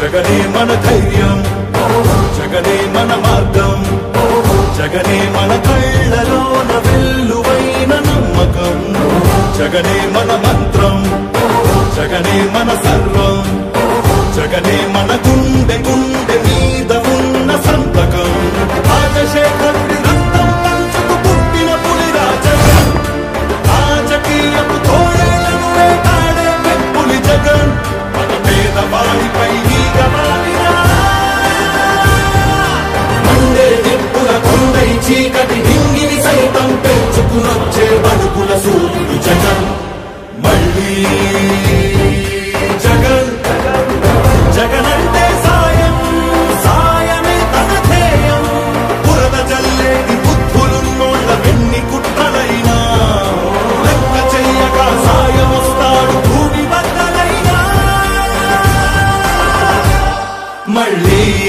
జగనే మన ధైర్యం, జగనే మన మార్గం, జగనే మన కళ్ళలోన వెల్లువైన నమ్మకం, జగనే మన మంత్రం, జగనే మన సర్వం, జగనే మన గుండె గుండె మీద ఉన్న సంతకం. రాజశేఖరుడి రక్తం పంచుకు పుట్టిన పులిరా జగన్, రాజకీయపు తోడేళ్లను వేటాడే పెప్పులి జగన్, మన పేదవాడిపై ఈగవాలినా మండే నిప్పుల కొండై చీకటి హింగిని సైతం పెంచుకునొచ్చే బడుకుల సూర్యుడు జగన్. మళ్ళీ జగన్, జగనంటే సాయం, సాయమే తన ధ్యేయం. బురద జల్లేది బుద్ధులున్నోళ్ళ వెన్ని కుట్రలైనా లెక్క చెయ్యక సాయం వస్తాడు భూమి బద్దలైనా. మళ్ళీ